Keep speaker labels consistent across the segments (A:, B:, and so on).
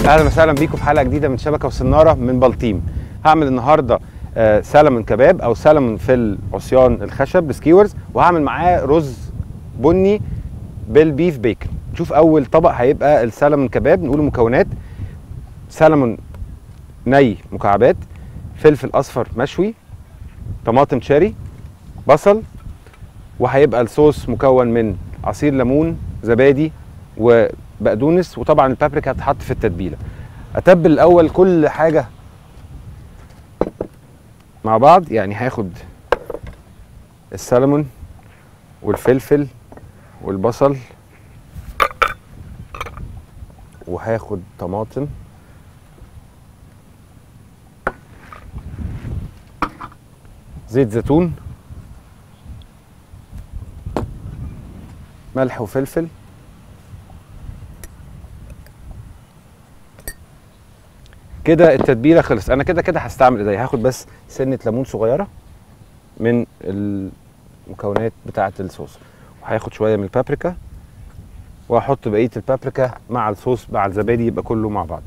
A: اهلا وسهلا بيكم في حلقه جديده من شبكه وسناره من بلطيم. هعمل النهارده سلمون كباب او سلمون في العصيان الخشب بسكيورز، وهعمل معاه رز بني بالبيف بيكن. نشوف اول طبق هيبقى السلمون كباب. نقول المكونات: سلمون ني مكعبات، فلفل اصفر مشوي، طماطم شاري، بصل، وهيبقى الصوص مكون من عصير ليمون، زبادي، وبقدونس، وطبعا البابريكا هتتحط في التتبيله. اتبل الاول كل حاجه مع بعض، يعني هاخد السلمون والفلفل والبصل، وهاخد طماطم، زيت زيتون، ملح وفلفل، كده التتبيله خلص. انا كده هستعمل ايديا. هاخد بس سنه ليمون صغيره من المكونات بتاعه الصوص، وهاخد شويه من البابريكا، وهحط بقيه البابريكا مع الصوص مع الزبادي، يبقى كله مع بعض.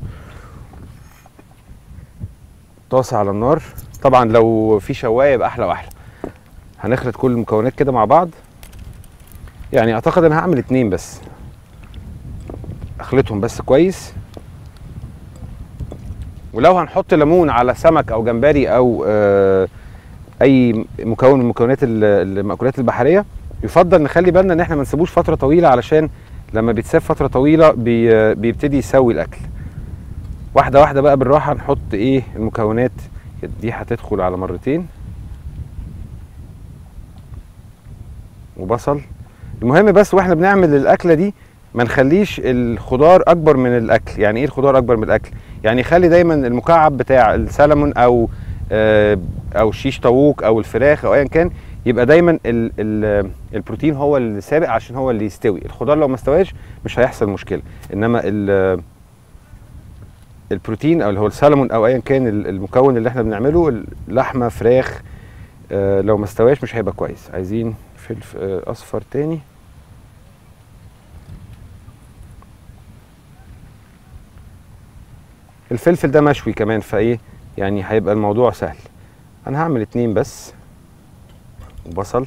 A: طاسه على النار، طبعا لو في شوايه يبقى احلى واحلى. هنخلط كل المكونات كده مع بعض، يعني اعتقد انا هعمل 2 بس، اخلطهم بس كويس. ولو هنحط ليمون على سمك او جمبري او اي مكون من مكونات المأكولات البحريه، يفضل نخلي بالنا ان احنا ما نسيبوش فتره طويله، علشان لما بيتساب فتره طويله بيبتدي يسوي الاكل. واحده واحده بقى بالراحه. نحط المكونات دي هتدخل على مرتين، وبصل. المهم بس واحنا بنعمل الاكله دي ما نخليش الخضار اكبر من الاكل. يعني ايه الخضار اكبر من الاكل؟ يعني خلي دايما المكعب بتاع السلمون او شيش طاووق او الفراخ او ايا كان، يبقى دايما البروتين هو اللي سابق عشان هو اللي يستوي. الخضار لو ما استواش مش هيحصل مشكله، انما البروتين او اللي هو السلمون او ايا كان المكون اللي احنا بنعمله، لحمه، فراخ، لو ما استواش مش هيبقى كويس. عايزين فلفل اصفر تاني، الفلفل ده مشوي كمان، يعني هيبقى الموضوع سهل. انا هعمل 2 بس، وبصل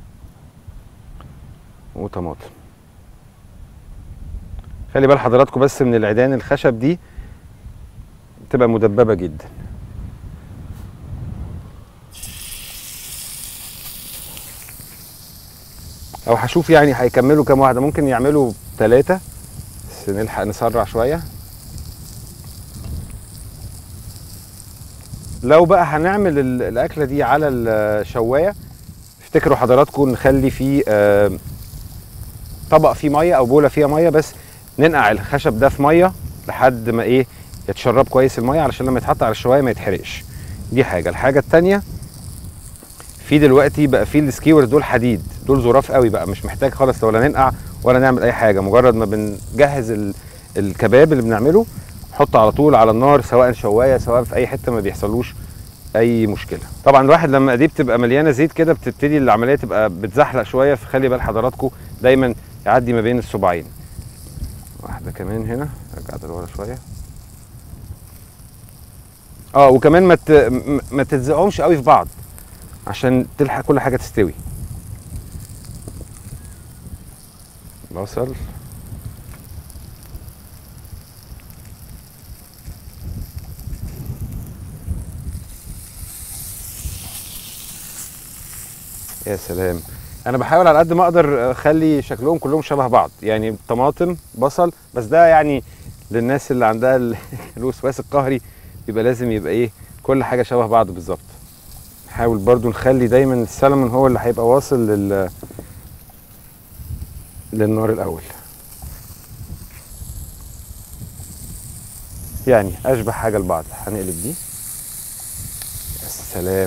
A: وطماطم. خلي بال حضراتكم بس من العيدان الخشب دي، بتبقى مدببه جدا. او هشوف يعني هيكملوا كام واحده، ممكن يعملوا 3 بس نلحق نسرع شويه. لو بقى هنعمل الاكله دي على الشوايه، افتكروا حضراتكم نخلي فيه طبق فيه ميه او بوله فيها ميه، بس ننقع الخشب ده في ميه لحد ما يتشرب كويس الميه، علشان لما يتحط على الشوايه ما يتحرقش. دي حاجه. الحاجه الثانيه، في دلوقتي بقى في السكيورز دول حديد، دول ظراف قوي بقى، مش محتاج خالص ولا ننقع ولا نعمل اي حاجه. مجرد ما بنجهز الكباب اللي بنعمله، نحطه على طول على النار، سواء شوايه سواء في اي حته، ما بيحصلوش اي مشكله. طبعا الواحد لما ايديه بتبقى مليانه زيت كده، بتبتدي العمليه تبقى بتزحلق شويه، فخلي بال حضراتكم دايما يعدي ما بين الصباعين. واحده كمان هنا، ارجع ده لورا شويه. وكمان ما تلزقهمش قوي في بعض عشان تلحق كل حاجه تستوي. بصل، يا سلام. انا بحاول على قد ما اقدر اخلي شكلهم كلهم شبه بعض، يعني طماطم، بصل، بس ده يعني للناس اللي عندها الوسواس القهري، يبقى لازم يبقى كل حاجه شبه بعض بالظبط. نحاول برضو نخلي دايما السلمون هو اللي هيبقى واصل للنار الاول، يعني اشبه حاجه لبعض. هنقلب دي. يا سلام.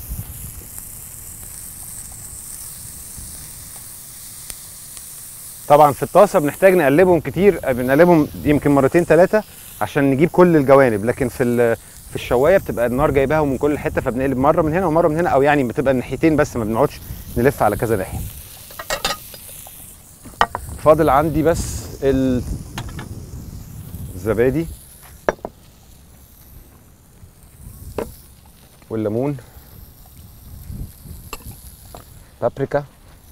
A: طبعا في الطاسه بنحتاج نقلبهم كتير، بنقلبهم يمكن 2 3 عشان نجيب كل الجوانب، لكن في الشوايه بتبقى النار جايباهم من كل حته، فبنقلب مره من هنا ومره من هنا، او يعني بتبقى الناحيتين بس، ما بنقعدش نلف على كذا ناحيه. فاضل عندي بس الزبادي والليمون، بابريكا،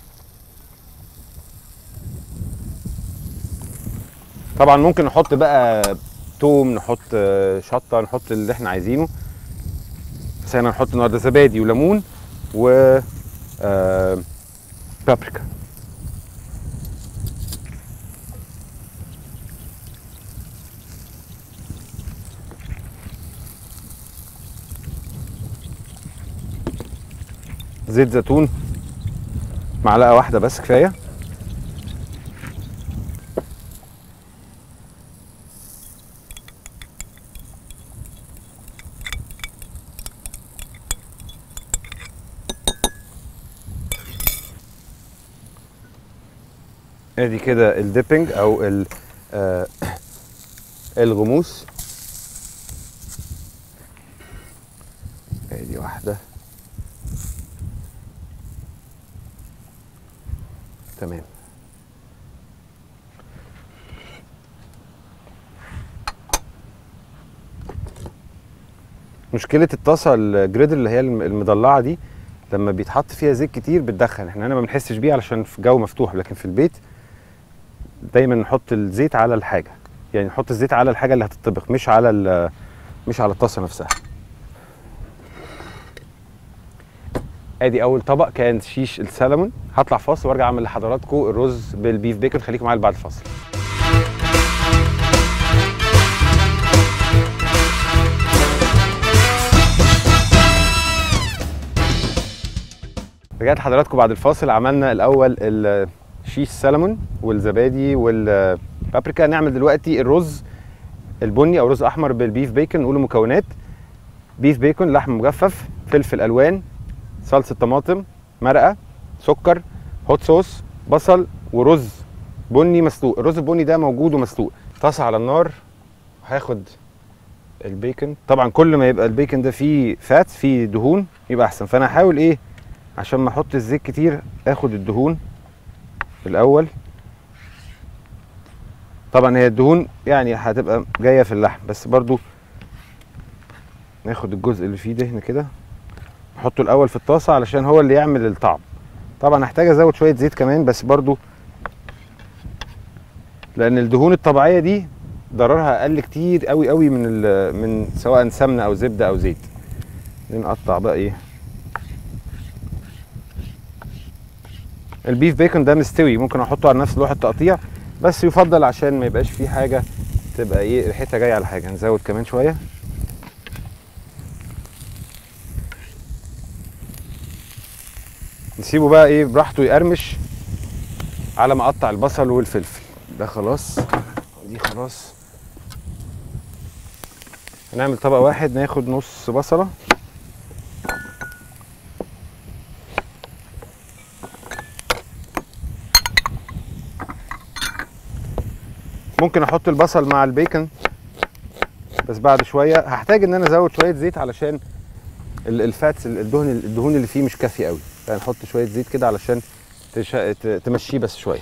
A: طبعا ممكن نحط بقى توم، نحط شطه، نحط اللي احنا عايزينه، بس احنا هنحط النهارده زبادي وليمون و بابريكا. زيت زيتون معلقه واحده بس كفايه. ادي كده الديبنج او الغموس. ادي واحده تمام. مشكله الطاسه الجريدل اللي هي المضلعه دي لما بيتحط فيها زيت كتير بتدخن، احنا هنا ما بنحسش بيه علشان في جو مفتوح، لكن في البيت دايما نحط الزيت على الحاجه، يعني نحط الزيت على الحاجه اللي هتطبخ، مش على الطاسه نفسها. ادي اول طبق كان شيش السلمون. هطلع فاصل وارجع اعمل لحضراتكم الرز بالبيف بيكون، خليكم معايا بعد الفاصل. رجعت لحضراتكم بعد الفاصل. عملنا الاول الشيش سلمون والزبادي والبابريكا. نعمل دلوقتي الرز البني او رز احمر بالبيف بيكون. نقول المكونات: بيف بيكون، لحم مجفف، فلفل الوان، صلصه طماطم، مرقه، سكر، هوت صوص، بصل، ورز بني مسلوق. الرز البني ده موجود ومسلوق. طاسه على النار، هاخد البيكن. طبعا كل ما يبقى البيكن ده فيه فات، فيه دهون، يبقى احسن. فانا هحاول ايه عشان ما احط الزيت كتير اخد الدهون الاول. طبعا هي الدهون يعني هتبقى جايه في اللحم، بس برضو ناخد الجزء اللي فيه دهن كده نحطه الاول في الطاسه علشان هو اللي يعمل الطعم. طبعا هحتاج ازود شويه زيت كمان، بس برضو لان الدهون الطبيعيه دي ضررها اقل كتير قوي قوي من سواء سمنه او زبده او زيت. نقطع بقى ايه البيف بيكون ده مستوي، ممكن احطه على نفس لوحه التقطيع، بس يفضل عشان ما يبقاش فيه حاجه تبقى ايه ريحتها جايه على حاجه. نزود كمان شويه. نسيبه بقى ايه براحته يقرمش على ما اقطع البصل والفلفل. ده خلاص، دي خلاص. هنعمل طبق واحد، ناخد نص بصله، ممكن احط البصل مع البيكن، بس بعد شويه هحتاج ان انا ازود شويه زيت علشان الفاتس، الدهون اللي فيه مش كافيه قوي، فهنحط شويه زيت كده علشان تمشيه بس شويه.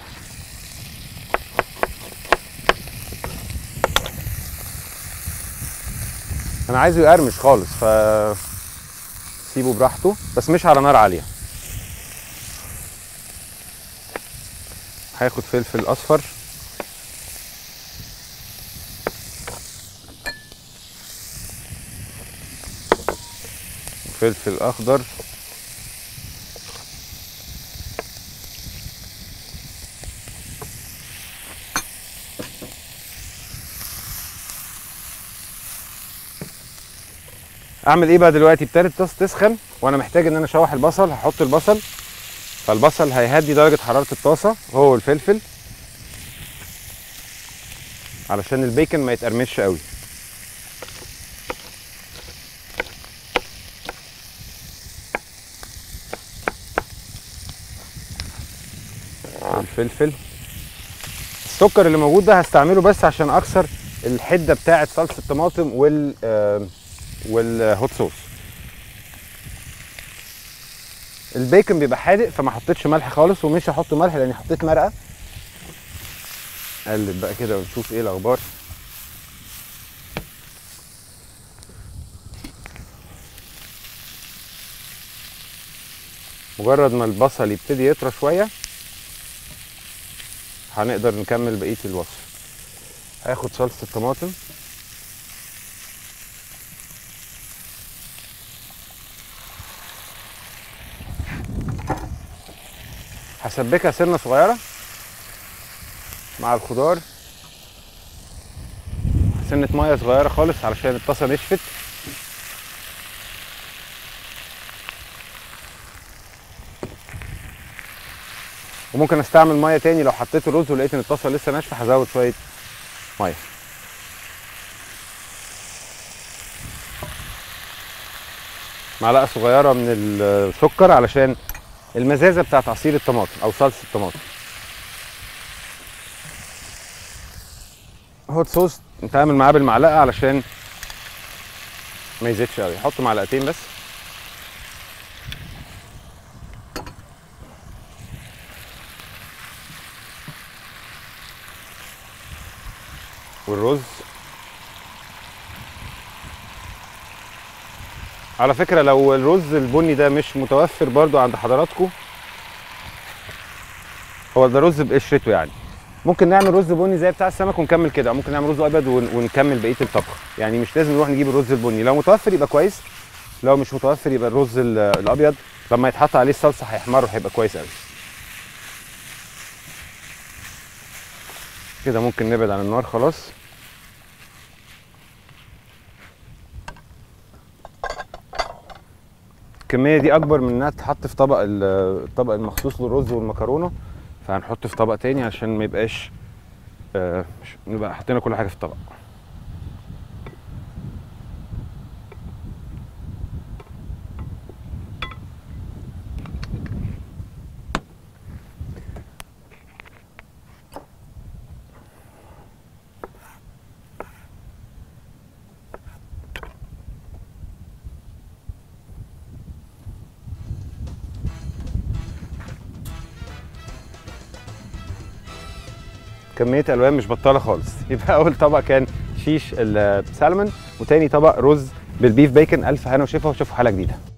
A: انا عايزه يقرمش خالص، ف سيبه براحته بس مش على نار عاليه. هاخد فلفل اصفر، فلفل اخضر، اعمل ايه بقى دلوقتي؟ ابتدت الطاسه تسخن وانا محتاج ان انا اشوح البصل. هحط البصل، فالبصل هيهدي درجه حراره الطاسه هو والفلفل علشان البيكن ما يتقرمش قوي. الفلفل، السكر اللي موجود ده هستعمله بس عشان اكسر الحده بتاعه صلصه الطماطم والهوت صوص. البيكن بيبقى حادق فما حطيتش ملح خالص، ومش هحط ملح لاني حطيت مرقه. قلب بقى كده ونشوف ايه الاخبار. مجرد ما البصل يبتدي يطرى شويه هنقدر نكمل بقيه الوصفه. هاخد صلصه الطماطم هسبكها سنه صغيره مع الخضار، سنه ميه صغيره خالص علشان الطاسه نشفت. وممكن استعمل ميه تاني لو حطيت الرز ولقيت ان الطاسه لسه ناشفه هزود شويه ميه. معلقه صغيره من السكر علشان المزازه بتاعت عصير الطماطم او صلصه الطماطم. هوت صوص نتعامل معاه بالمعلقه علشان ما يزيدش قوي، حط معلقتين بس. والرز على فكره لو الرز البني ده مش متوفر برضو عند حضراتكم، هو ده رز بقشرته يعني، ممكن نعمل رز بني زي بتاع السمك ونكمل كده، ممكن نعمل رز ابيض ونكمل بقيه الطبخ، يعني مش لازم نروح نجيب الرز البني، لو متوفر يبقى كويس، لو مش متوفر يبقى الرز الابيض لما يتحط عليه الصلصه هيحمر وهيبقى كويس قوي. كده ممكن نبعد عن النار خلاص. الكميه دي اكبر من انها تتحط في الطبق المخصوص للرز والمكرونه، فهنحط في طبق تاني عشان ما يبقاش نبقى حطينا كل حاجه في الطبق. كميه الوان مش بطاله خالص. يبقى اول طبق كان شيش السالمون، وتاني طبق رز بالبيف بيكن. الف هنا وشفا، واشوفوا حلقه جديده.